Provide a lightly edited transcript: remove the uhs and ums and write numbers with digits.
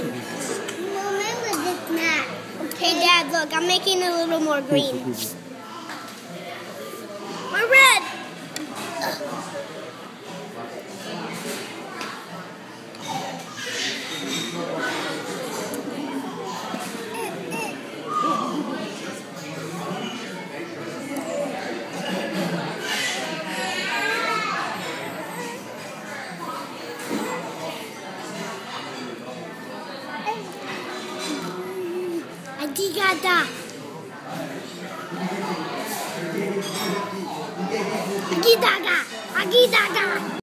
Remember this map. Okay, Dad, look, I'm making it a little more green. Or red. Adigada. Agidaga. Agidaga.